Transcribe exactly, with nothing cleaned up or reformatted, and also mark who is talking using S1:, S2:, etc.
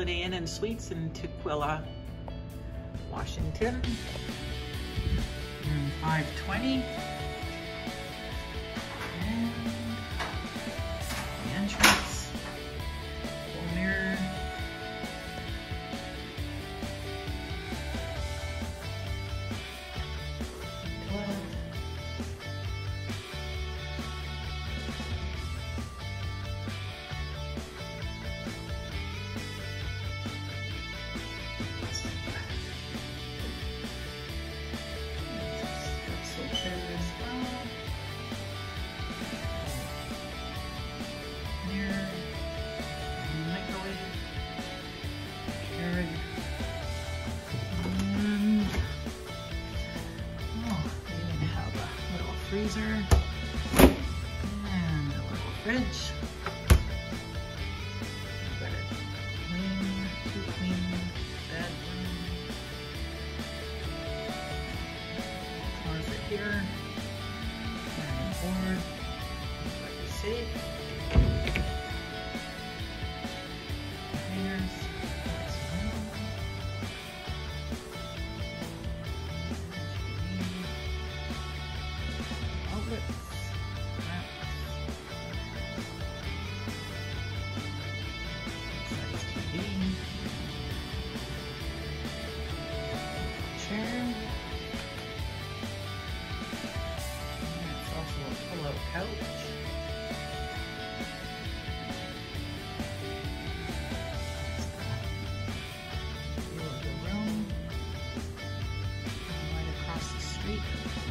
S1: Holiday Inn and Suites in Tukwila, Washington. And five twenty. And the entrance. Full mirror. Freezer and a little fridge. Got a queen, two queen bedroom. Closet here. And a board. Like a safe. Hangers. Couch. View of the room. Right across the street.